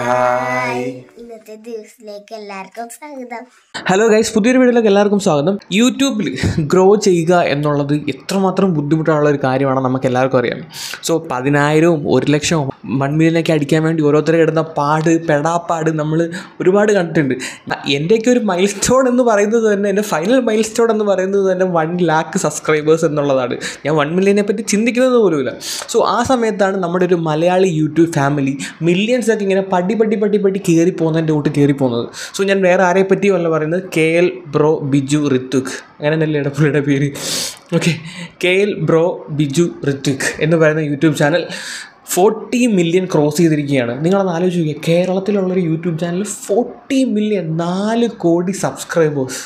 ഇന്നത്തെ ദിവസത്തിലേക്ക് എല്ലാവർക്കും സ്വാഗതം. ഹലോ ഗൈസ്, പുതിയൊരു വീഡിയോയിലേക്ക് എല്ലാവർക്കും സ്വാഗതം. യൂട്യൂബിൽ ഗ്രോ ചെയ്യുക എന്നുള്ളത് എത്രമാത്രം ബുദ്ധിമുട്ടുള്ള ഒരു കാര്യമാണ് നമുക്ക് എല്ലാവർക്കും അറിയാം. സോ 10,000-ഉം 1,00,000-ഉം 1 മില്യനൊക്കെ അടിക്കാൻ വേണ്ടി ഓരോരുത്തർ കിടന്ന പെടാപ്പാട് നമ്മൾ ഒരുപാട് കണ്ടിട്ടുണ്ട്. എൻ്റെയൊക്കെ ഒരു മൈൽ സ്റ്റോൺ എന്ന് പറയുന്നത് തന്നെ, എൻ്റെ ഫൈനൽ മൈൽ സ്റ്റോൺ എന്ന് പറയുന്നത് തന്നെ 1 lakh സബ്സ്ക്രൈബേഴ്സ് എന്നുള്ളതാണ്. ഞാൻ 1 മില്യനെ പറ്റി ചിന്തിക്കുന്നത് പോലുമില്ല. സോ ആ സമയത്താണ് നമ്മുടെ ഒരു മലയാളി യൂട്യൂബ് ഫാമിലി മില്യൺസൊക്കെ ഇങ്ങനെ പടി കയറി പോകുന്നതിൻ്റെ കൂട്ട് കയറി പോകുന്നത്. സോ ഞാൻ വേറെ ആരെ പറ്റിയല്ല പറയുന്നത്, KL ബ്രോ ബിജു ഋത്വിക്, അങ്ങനെ തന്നെ പുള്ളിയുടെ പേര്. Okay, KL bro Biju Rithwik എന്ന് പറയുന്ന യൂട്യൂബ് ചാനൽ 40 മില്യൺ ക്രോസ് ചെയ്തിരിക്കുകയാണ്. നിങ്ങളത് ആലോചിച്ച് നോക്കിയാൽ, കേരളത്തിലുള്ളൊരു യൂട്യൂബ് ചാനൽ 40 മില്യൺ, 4 കോടി സബ്സ്ക്രൈബേഴ്സ്.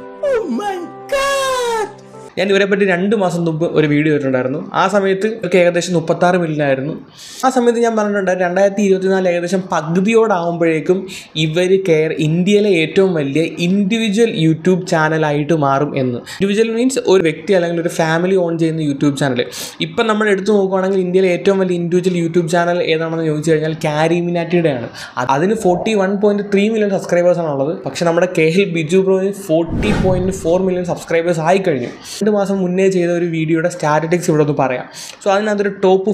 ഞാൻ ഇവരെ പറ്റി 2 മാസം മുമ്പ് ഒരു വീഡിയോ ഇട്ടിട്ടുണ്ടായിരുന്നു. ആ സമയത്ത് ഇവർക്ക് ഏകദേശം 36 മില്യൺ ആയിരുന്നു. ആ സമയത്ത് ഞാൻ പറഞ്ഞിട്ടുണ്ടായിരുന്നു 2024 ഏകദേശം പകുതിയോടാകുമ്പോഴേക്കും ഇവർ ഇന്ത്യയിലെ ഏറ്റവും വലിയ ഇൻഡിവിജ്വൽ യൂട്യൂബ് ചാനലായിട്ട് മാറും എന്ന്. ഇൻഡിവിജ്വൽ മീൻസ് ഒരു വ്യക്തി അല്ലെങ്കിൽ ഒരു ഫാമിലി ഓൺ ചെയ്യുന്ന യൂട്യൂബ് ചാനൽ. ഇപ്പം നമ്മൾ എടുത്തു നോക്കുകയാണെങ്കിൽ ഇന്ത്യയിലെ ഏറ്റവും വലിയ ഇൻഡിവിജ്വൽ യൂട്യൂബ് ചാനൽ ഏതാണെന്ന് ചോദിച്ചു കഴിഞ്ഞാൽ കാരിമിനാറ്റിയുടെയാണ്. അതിന് 41.3 മില്യൺ സബ്സ്ക്രൈബേഴ്സാണുള്ളത്. പക്ഷേ നമ്മുടെ KL ബിജു ബ്രോന് 40.4 മില്യൺ സബ്സ്ക്രൈബേഴ്സ് ആയിക്കഴിഞ്ഞു. 2 മാസം മുന്നേ ചെയ്ത ഒരു വീഡിയോയുടെ സ്റ്റാറ്റിസ്റ്റിക്സ് ഇവിടെ ഒന്ന് പറയാം. സോ അതിനകത്തൊരു ടോപ്പ്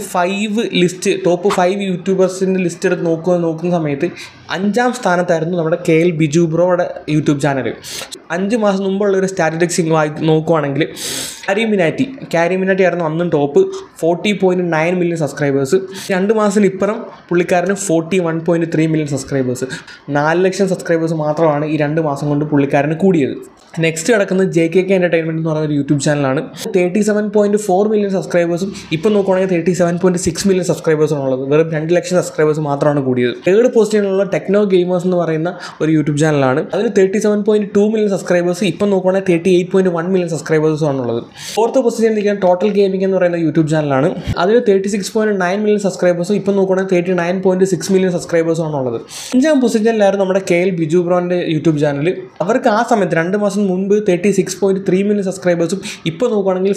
5 യൂട്യൂബേഴ്സിൻ്റെ ലിസ്റ്റ് എടുത്ത് നോക്കുന്ന സമയത്ത് 5ാം സ്ഥാനത്തായിരുന്നു നമ്മുടെ KL ബിജു ബ്രോയുടെ യൂട്യൂബ് ചാനൽ. 5 മാസം മുമ്പുള്ള ഒരു സ്റ്റാറ്റിസ്റ്റിക്സ് നോക്കുവാണെങ്കിൽ കാരിമിനാറ്റി ആയിരുന്നു അന്നും ടോപ്പ്, 40.9 മില്യൺ സബ്സ്ക്രൈബേഴ്സ്. 2 മാസത്തിന് ഇപ്പുറം പുള്ളിക്കാരന് 41.3 മില്യൺ സബ്സ്ക്രൈബേഴ്സ്. 4 ലക്ഷം സബ്സ്ക്രൈബേഴ്സ് മാത്രമാണ് ഈ 2 മാസം കൊണ്ട് പുള്ളിക്കാരന് കൂടിയത്. നെക്സ്റ്റ് കിടക്കുന്നത് JKK എൻ്റർടൈൻമെൻറ്റ് എന്ന് പറയുന്ന ഒരു യൂട്യൂബ് ചാനലാണ്. 37.4 മില്യൺ സബ്സ്ക്രൈബേഴ്സും ഇപ്പോൾ നോക്കുകയാണെങ്കിൽ 37.6 മില്യൺ സബ്സ്ക്രൈബേഴ്സാണ് ഉള്ളത്. വെറും 2 ലക്ഷം സബ്സ്ക്രൈബേഴ്സ് മാത്രമാണ് കൂടിയത്. 3rd പൊസിഷനിലുള്ള ടെക്നോ ഗെയിമേഴ്സ് എന്ന് പറയുന്ന ഒരു യൂട്യൂബ് ചാനലാണ്. അതിന് 37.2 മില്യൺ സബ്സ്ക്രൈബേഴ്സ്, ഇപ്പോൾ നോക്കുകയാണെങ്കിൽ 38.1 മില്യൺ സബ്സ്ക്രൈബേഴ്സുമാണ് ഉള്ളത്. 4th പൊസിഷനിൽ നിൽക്കുന്ന ടോട്ടൽ ഗെയിമിംഗ് എന്ന് പറയുന്ന യൂട്യൂബ് ചാനലാണ്. അതിന് 36.9 മില്യൺ സബ്സ്ക്രൈബേഴ്സും, ഇപ്പോൾ നോക്കുകയാണെങ്കിൽ 39.6 മില്യൺ സബ്സ്ക്രൈബേഴ്സും ആണുള്ളത്. 5ാം പൊസിഷനിലായിരുന്നു നമ്മുടെ KL ബിജു ബ്രോൻ്റെ യൂട്യൂബ് ചാനൽ. അവർക്ക് ആ സമയത്ത് 2 മാസം മുൻപ് 36.3 മില്യൺ സബ്സ്ക്രൈബേഴ്സും, ഇപ്പോൾ നോക്കുകയാണെങ്കിൽ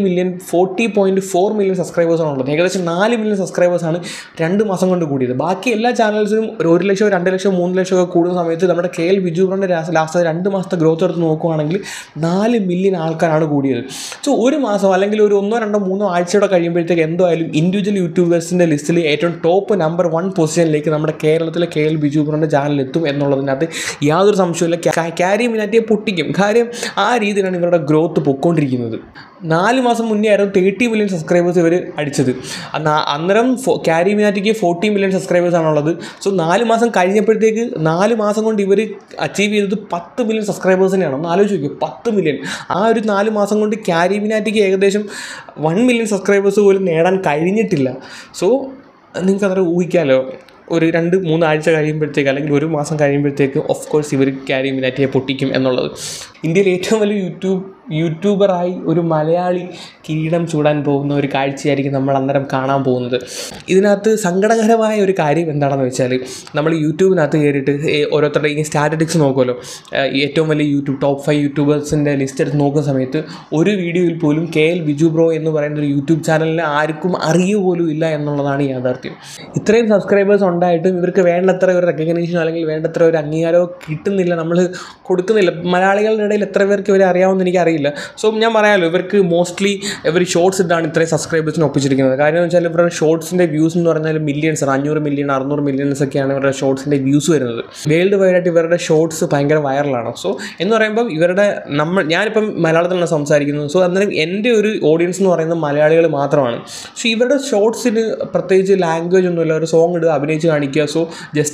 40.4 മില്യൺ സബ്സ്ക്രൈബേഴ്സാണ് ഉള്ളത്. ഏകദേശം 4 മില്യൺ സബ്സ്ക്രൈബേഴ്സാണ് 2 മാസം കൊണ്ട് കൂടിയത്. ബാക്കി എല്ലാ ചാനൽസിനും 1 ലക്ഷം, 2 ലക്ഷം, 3 ലക്ഷം ഒക്കെ കൂടുന്ന സമയത്ത് നമ്മുടെ KL ബിജു ബ്രോൻ്റെ ലാസ്റ്റ് 2 മാസത്തെ ഗ്രോത്ത് എടുത്ത് നോക്കുകയാണെങ്കിൽ 4 മില്യൺ ആൾക്കാരാണ് കൂടിയത്. സോ ഒരു മാസം അല്ലെങ്കിൽ ഒരു 1, 2, 3 ആഴ്ചയോടെ കഴിയുമ്പോഴത്തേക്ക് എന്തായാലും ഇൻഡിവിജ്വൽ യൂട്യൂബേഴ്സിൻ്റെ ലിസ്റ്റിൽ ഏറ്റവും ടോപ്പ് നമ്പർ 1 പൊസിഷനിലേക്ക് നമ്മുടെ കേരളത്തിലെ KL ബിജു ബ്രോൻ്റെ ചാനൽ എത്തും എന്നുള്ളതിനകത്ത് യാതൊരു സംശയമില്ല. കാരിമിനാറ്റിയെ പൊട്ടിക്കും. കാര്യം ആ രീതിയിലാണ് ഇവരുടെ ഗ്രോത്ത് പൊയ്ക്കൊണ്ടിരിക്കുന്നത്. 4 മാസം മുന്നേ ആയിരുന്നു 30 മില്യൺ സബ്സ്ക്രൈബേഴ്സ് ഇവർ അടിച്ചത്. അന്നേരം കാരിമിനാറ്റിക്ക് 40 മില്യൺ സബ്സ്ക്രൈബേഴ്സാണുള്ളത്. സോ 4 മാസം കഴിഞ്ഞപ്പോഴത്തേക്ക് 4 മാസം കൊണ്ട് ഇവർ അച്ചീവ് ചെയ്തത് 10 മില്യൺ സബ്സ്ക്രൈബേഴ്സിനെയാണ്. ഒന്ന് ആലോചിച്ച് നോക്കിയോ, 10 മില്യൺ. ആ ഒരു 4 മാസം കൊണ്ട് കാരിമിനാറ്റിക്ക് ഏകദേശം 1 മില്യൺ സബ്സ്ക്രൈബേഴ്സ് പോലും നേടാൻ കഴിഞ്ഞിട്ടില്ല. സോ നിങ്ങൾക്കത് ഊഹിക്കാമല്ലോ, ഒരു 2-3 ആഴ്ച കഴിയുമ്പോഴത്തേക്ക് അല്ലെങ്കിൽ 1 മാസം കഴിയുമ്പോഴത്തേക്ക് ഓഫ് കോഴ്സ് ഇവർ കാരിമിനാറ്റിയെ പൊട്ടിക്കും എന്നുള്ളത്. ഇന്ത്യയിൽ ഏറ്റവും വലിയ യൂട്യൂബറായി ഒരു മലയാളി കിരീടം ചൂടാൻ പോകുന്ന ഒരു കാഴ്ചയായിരിക്കും നമ്മൾ അന്നേരം കാണാൻ പോകുന്നത്. ഇതിനകത്ത് സങ്കടകരമായ ഒരു കാര്യം എന്താണെന്ന് വെച്ചാൽ, നമ്മൾ യൂട്യൂബിനകത്ത് കയറിയിട്ട് ഓരോരുത്തരുടെ ഈ സ്റ്റാറ്റിസ്റ്റിക്സ് നോക്കുമല്ലോ, ഏറ്റവും വലിയ ടോപ്പ് 5 യൂട്യൂബേഴ്സിൻ്റെ ലിസ്റ്റ് എടുത്ത് നോക്കുന്ന സമയത്ത് ഒരു വീഡിയോയിൽ പോലും KL ബിജു ബ്രോ എന്ന് പറയുന്ന ഒരു യൂട്യൂബ് ചാനലിനെ ആർക്കും അറിയുപോലും ഇല്ല എന്നുള്ളതാണ് യാഥാർത്ഥ്യം. ഇത്രയും സബ്സ്ക്രൈബേഴ്സ് ഉണ്ടായിട്ടും ഇവർക്ക് വേണ്ടത്ര ഒരു റെക്കഗ്നീഷനോ അല്ലെങ്കിൽ വേണ്ടത്ര ഒരു അംഗീകാരമോ കിട്ടുന്നില്ല, നമ്മൾ കൊടുക്കുന്നില്ല. മലയാളികളുടെ ഇടയിൽ എത്ര പേർക്ക് ഇവരെ അറിയാമെന്ന് എനിക്കറിയില്ല. സോ ഞാൻ പറയാമല്ലോ, ഇവർക്ക് മോസ്റ്റ്ലി ഇവർ ഷോർട്സ് ഇട്ടാണ് ഇത്രയും സബ്സ്ക്രൈബേഴ്സിന് ഒപ്പിച്ചിരിക്കുന്നത്. കാര്യം എന്ന് വെച്ചാൽ ഇവരുടെ ഷോർട്സിൻ്റെ വ്യൂസ് എന്ന് പറഞ്ഞാൽ മില്യൺസ്, 500 മില്യൺ 600 മില്യൺസ് ഒക്കെയാണ് ഇവരുടെ ഷോർട്സിൻ്റെ വ്യൂസ് വരുന്നത്. വേൾഡ് വൈഡായിട്ട് ഇവരുടെ ഷോർട്സ് ഭയങ്കര വൈറലാണ്. സോ എന്ന് പറയുമ്പം ഞാനിപ്പം മലയാളത്തിലാണ് സംസാരിക്കുന്നത്. സോ അന്നേരം എൻ്റെ ഒരു ഓഡിയൻസ് എന്ന് പറയുന്നത് മലയാളികൾ മാത്രമാണ്. പക്ഷേ ഇവരുടെ ഷോർട്സിന് പ്രത്യേകിച്ച് ലാംഗ്വേജ് ഒന്നുമില്ല. ഒരു സോങ് ഇടുക, അഭിനയിച്ച് കാണിക്കുക. സോ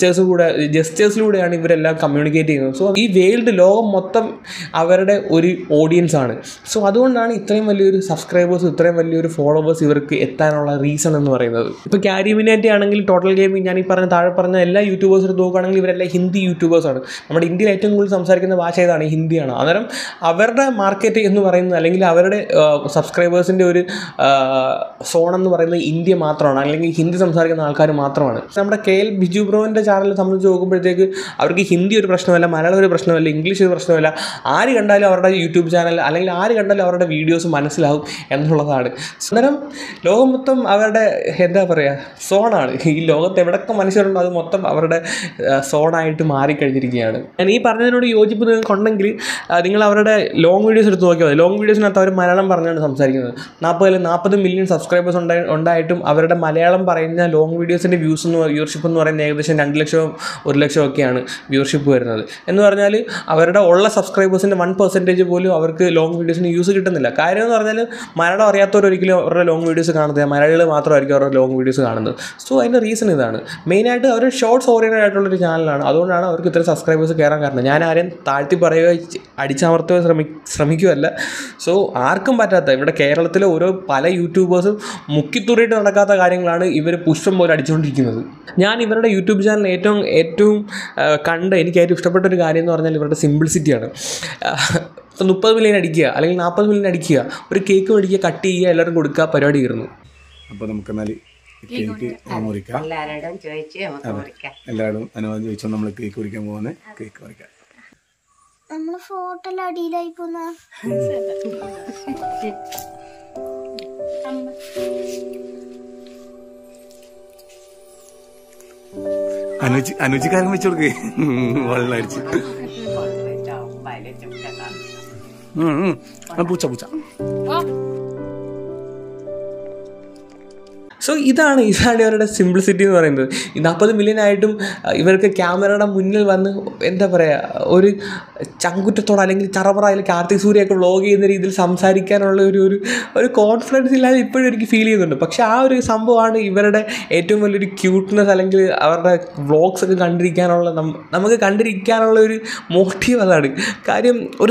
ജസ്റ്റേഴ്സിലൂടെയാണ് ഇവരെല്ലാം കമ്മ്യൂണിക്കേറ്റ് ചെയ്യുന്നത്. സോ ഈ ലോകം മൊത്തം അവരുടെ ഒരു ഓഡിയൻസ് ആണ്. സോ അതുകൊണ്ടാണ് ഇത്രയും വലിയൊരു സബ്സ്ക്രൈബേഴ്സ്, ഇത്രയും വലിയൊരു ഫോളോവേഴ്സ് ഇവർക്ക് എത്താനുള്ള റീസൺ എന്ന് പറയുന്നത്. ഇപ്പോൾ കാരിമിനാറ്റി ആണെങ്കിൽ ടോട്ടൽ ഗെയിമിംഗ്, ഞാൻ ഈ താഴെ പറഞ്ഞ എല്ലാ യൂട്യൂബേഴ്സിനും നോക്കുകയാണെങ്കിൽ ഇവരെല്ലാം ഹിന്ദി യൂട്യൂബേഴ്സാണ്. നമ്മുടെ ഇന്ത്യയിൽ ഏറ്റവും കൂടുതൽ സംസാരിക്കുന്ന ഭാഷ ഏതാണ്? ഹിന്ദിയാണ്. അന്നേരം അവരുടെ മാർക്കറ്റ് എന്ന് പറയുന്നത് അല്ലെങ്കിൽ അവരുടെ സബ്സ്ക്രൈബേഴ്സിൻ്റെ ഒരു സോൺ എന്ന് പറയുന്നത് ഇന്ത്യ മാത്രമാണ്, അല്ലെങ്കിൽ ഹിന്ദി സംസാരിക്കുന്ന ആൾക്കാർ മാത്രമാണ്. നമ്മുടെ KL ബിജു ബ്രോൻ്റെ ചാനൽ സംബന്ധിച്ച് നോക്കുമ്പോഴത്തേക്ക് അവർക്ക് ഹിന്ദി ഒരു പ്രശ്നമല്ല, മലയാളം ഒരു പ്രശ്നമല്ല, ഇംഗ്ലീഷ് ഒരു പ്രശ്നമല്ല. ആര് കണ്ടാലും അവരുടെ യൂട്യൂബ് ചാനൽ കണ്ടാൽ അല്ലെങ്കിൽ ആര് കണ്ടാലും അവരുടെ വീഡിയോസ് മനസ്സിലാവും എന്നുള്ളതാണ്. അന്നേരം ലോകം മൊത്തം അവരുടെ എന്താ പറയുക സോണാണ്. ഈ ലോകത്ത് എവിടെയൊക്കെ മനുഷ്യരുണ്ടോ അത് മൊത്തം അവരുടെ സോണായിട്ട് മാറിക്കഴിഞ്ഞിരിക്കുകയാണ്. ഞാൻ ഈ പറഞ്ഞതിനോട് യോജിപ്പ് നിങ്ങൾക്കുണ്ടെങ്കിൽ നിങ്ങൾ അവരുടെ ലോങ് വീഡിയോസ് എടുത്ത് നോക്കിയാൽ മതി. ലോങ് വീഡിയോസിനകത്ത് അവർ മലയാളം പറഞ്ഞാണ് സംസാരിക്കുന്നത്. 40 മില്യൺ സബ്സ്ക്രൈബേഴ്സ് ഉണ്ടായിട്ടും അവരുടെ മലയാളം പറയുന്ന ലോങ് വീഡിയോസിൻ്റെ വ്യൂവർഷിപ്പ് എന്ന് പറയുന്നത് ഏകദേശം 2 ലക്ഷം 1 ലക്ഷം ഒക്കെയാണ് വ്യൂവർഷിപ്പ് വരുന്നത്. എന്ന് പറഞ്ഞാൽ അവരുടെ ഉള്ള സബ്സ്ക്രൈബേഴ്സിൻ്റെ 1% പോലും അവർക്ക് ലോങ് വീഡിയോസിന് യൂസ് കിട്ടുന്നില്ല. കാര്യം എന്ന് പറഞ്ഞാൽ മലയാളം അറിയാത്തവരൊരിക്കലും അവരുടെ ലോങ് വീഡിയോസ് കാണുന്നത് മലയാളികൾ മാത്രമായിരിക്കും അവരുടെ ലോങ് വീഡിയോസ് കാണുന്നത്. സോ അതിൻ്റെ റീസൺ ഇതാണ്. മെയിനായിട്ട് അവർ ഷോർട്സ് ഓറിയൻറ്റഡ് ആയിട്ടുള്ളൊരു ചാനലാണ്. അതുകൊണ്ടാണ് അവർക്ക് ഇത്ര സബ്സ്ക്രൈബേഴ്സ് കയറാൻ കാരണം. ഞാൻ ആരെയും താഴ്ത്തി പറയുകയോ അടിച്ചമർത്തുകയോ ശ്രമിക്കുകയല്ല. സോ ആർക്കും പറ്റാത്ത ഇവിടെ കേരളത്തിലെ പല യൂട്യൂബേഴ്സും മുക്കിത്തുറിയിട്ട് നടക്കാത്ത കാര്യങ്ങളാണ് ഇവർ പുഷ്പം പോലെ അടിച്ചുകൊണ്ടിരിക്കുന്നത്. ഞാൻ ഇവരുടെ യൂട്യൂബ് ചാനൽ ഏറ്റവും എനിക്ക് ഏറ്റവും ഇഷ്ടപ്പെട്ട ഒരു കാര്യം എന്ന് പറഞ്ഞാൽ ഇവരുടെ സിംപിൾസിറ്റിയാണ്. 30 മില്യൺ അടിക്കുക അല്ലെങ്കിൽ 40 മില്യൺ അടിക്കുക, ഒരു കേക്ക് മേടിക്കുക, കട്ട് ചെയ്യുക, എല്ലാവരും കൊടുക്കുക, പരിപാടി കയറുന്നു. അപ്പോൾ നമുക്ക് എന്നാൽ കേക്ക് മുറിക്കാം. എല്ലാവരും അനുവാദം ചോദിച്ചാൽ നമ്മൾ കേക്ക് മുറിക്കാൻ പോകുന്നത്. കേക്ക് മുറിക്കാം. നമ്മള് ഫോട്ടോ അടിയിലായി പോന്ന അനുജിക്കാരൻ വെച്ചു കൊടുക്കേ വെള്ളം അടിച്ച് പൂച്ച പൂച്ച. സോ ഇതാണ് ഇവരുടെ സിംപ്ലിസിറ്റി എന്ന് പറയുന്നത്. ഈ 40 മില്യൺ ആയിട്ടും ഇവർക്ക് ക്യാമറയുടെ മുന്നിൽ വന്ന് എന്താ പറയുക ഒരു ചങ്കുറ്റത്തോടെ അല്ലെങ്കിൽ ചറപറ അല്ലെങ്കിൽ കാർത്തിക് സൂര്യയൊക്കെ വ്ളോഗ് ചെയ്യുന്ന രീതിയിൽ സംസാരിക്കാനുള്ള ഒരു കോൺഫിഡൻസ് ഇല്ലാതെ ഇപ്പോഴും എനിക്ക് ഫീൽ ചെയ്യുന്നുണ്ട്. പക്ഷേ ആ ഒരു സംഭവമാണ് ഇവരുടെ ഏറ്റവും വലിയൊരു ക്യൂട്ട്നെസ് അല്ലെങ്കിൽ അവരുടെ വ്ളോഗ്സ് ഒക്കെ നമുക്ക് കണ്ടിരിക്കാനുള്ള ഒരു മോട്ടീവ് അതാണ്. കാര്യം ഒരു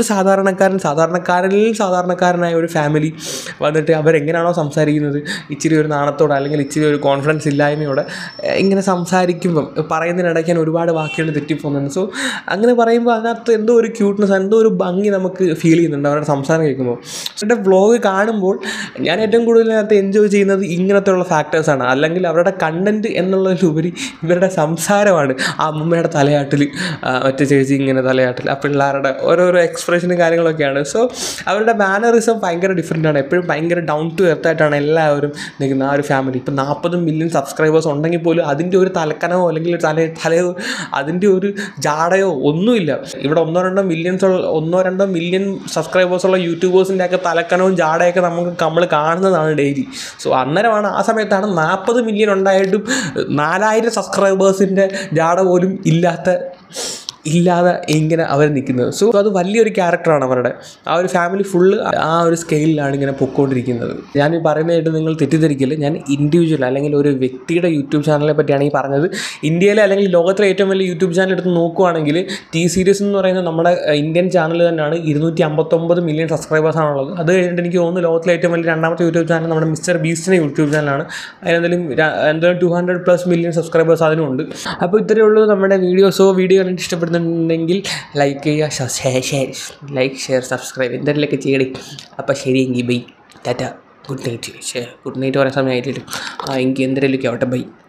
സാധാരണക്കാരനായ ഒരു ഫാമിലി വന്നിട്ട് അവരെങ്ങനെയാണോ സംസാരിക്കുന്നത് ഇച്ചിരി ഒരു നാണത്തോടെ അല്ലെങ്കിൽ ഇച്ചിരി ഒരു കോൺഫിഡൻസ് ഇല്ലായ്മയോടെ ഇങ്ങനെ സംസാരിക്കുമ്പം പറയുന്നതിനിടയ്ക്ക് ഞാൻ ഒരുപാട് വാക്കുകൾ തെറ്റിപ്പോകുന്നുണ്ട്. സോ അങ്ങനെ പറയുമ്പോൾ അതിനകത്ത് എന്തോ ഒരു ക്യൂട്ട്നെസ്, എന്തോ ഒരു ഭംഗി നമുക്ക് ഫീൽ ചെയ്യുന്നുണ്ട് അവരുടെ സംസാരം കേൾക്കുമ്പോൾ. എൻ്റെ വ്ളോഗ് കാണുമ്പോൾ ഞാൻ ഏറ്റവും കൂടുതൽ അതിനകത്ത് എൻജോയ് ചെയ്യുന്നത് ഇങ്ങനത്തെയുള്ള ഫാക്ടേഴ്സാണ്. അല്ലെങ്കിൽ അവരുടെ കണ്ടൻറ്റ് എന്നുള്ളതിലുപരി ഇവരുടെ സംസാരമാണ്. ആ അമ്മൂമ്മയുടെ തലയാട്ടിൽ, മറ്റേ ചേച്ചി ഇങ്ങനെ തലയാട്ടിൽ, ആ പിള്ളേരുടെ ഓരോരോ എക്സ്പ്രഷനും കാര്യങ്ങളൊക്കെയാണ്. സോ അവരുടെ മാനറിസം ഭയങ്കര ഡിഫറെൻ്റാണ്. എപ്പോഴും ഭയങ്കര ഡൗൺ ടു എർത്ത് ആയിട്ടാണ് എല്ലാവരും നിൽക്കുന്ന ആ ഒരു ഫാമിലി. ഇപ്പം 40 മില്യൺ സബ്സ്ക്രൈബേഴ്സ് ഉണ്ടെങ്കിൽ പോലും അതിൻ്റെ ഒരു തലക്കനമോ അല്ലെങ്കിൽ തലയോ അതിൻ്റെ ഒരു ജാടയോ ഒന്നുമില്ല. ഇവിടെ 1-2 മില്യൺ സബ്സ്ക്രൈബേഴ്സുള്ള യൂട്യൂബേഴ്സിൻ്റെ ഒക്കെ തലക്കനവും ജാടയൊക്കെ നമ്മൾ കാണുന്നതാണ് ഡെയിലി. സോ അന്നേരമാണ് ആ സമയത്താണ് 40 മില്യൺ ഉണ്ടായിട്ടും 4000 സബ്സ്ക്രൈബേഴ്സിൻ്റെ ജാട പോലും ഇല്ലാതെ ഇങ്ങനെ അവർ നിൽക്കുന്നത്. സോ അത് വലിയൊരു ക്യാരക്ടറാണ് അവരുടെ. ആ ഒരു ഫാമിലി ഫുള്ള് ആ ഒരു സ്കെയിലാണ് ഇങ്ങനെ പൊയ്ക്കൊണ്ടിരിക്കുന്നത്. ഞാൻ ഈ പറയുന്നതായിട്ട് നിങ്ങൾ തെറ്റിദ്ധരിക്കില്ല. ഞാൻ ഇൻഡിവിജ്വൽ അല്ലെങ്കിൽ ഒരു വ്യക്തിയുടെ യൂട്യൂബ് ചാനലിനെ പറ്റിയാണ് ഈ പറഞ്ഞത്. ഇന്ത്യയിലെ അല്ലെങ്കിൽ ലോകത്തിലെ ഏറ്റവും വലിയ യൂട്യൂബ് ചാനൽ എടുത്ത് നോക്കുകയാണെങ്കിൽ ടി സീരീസ് എന്ന് പറയുന്ന നമ്മുടെ ഇന്ത്യൻ ചാനൽ തന്നെയാണ്. 259 മില്യൺ സബ്സ്ക്രൈബേഴ്സാണുള്ളത്. അത് കഴിഞ്ഞിട്ട് എനിക്ക് തോന്നുന്നു ലോകത്തിലെ ഏറ്റവും വലിയ രണ്ടാമത്തെ യൂട്യൂബ് ചാനൽ നമ്മുടെ മിസ്റ്റർ ബീസ്റ്റിൻ്റെ യൂട്യൂബ് ചാനലാണ്. അതിനെന്തെങ്കിലും 200+ മില്യൺ സബ്സ്ക്രൈബേഴ്സ് അതിനുണ്ട്. അപ്പോൾ ഇത്രയേ ഉള്ളൂ നമ്മുടെ വീഡിയോ കണ്ടിട്ട് ഇഷ്ടപ്പെടുന്നുണ്ടെങ്കിൽ ലൈക്ക് ചെയ്യുക, ഷെയർ സബ്സ്ക്രൈബ് എന്തെങ്കിലുമൊക്കെ ചെയ്യണേ. അപ്പോൾ ശരിയെങ്കിൽ bye, tata, good night. Good night പറയാൻ സമയമായിട്ടില്ല. എങ്കിൽ എന്തെങ്കിലുമൊക്കെ ആവട്ടെ, ബൈ.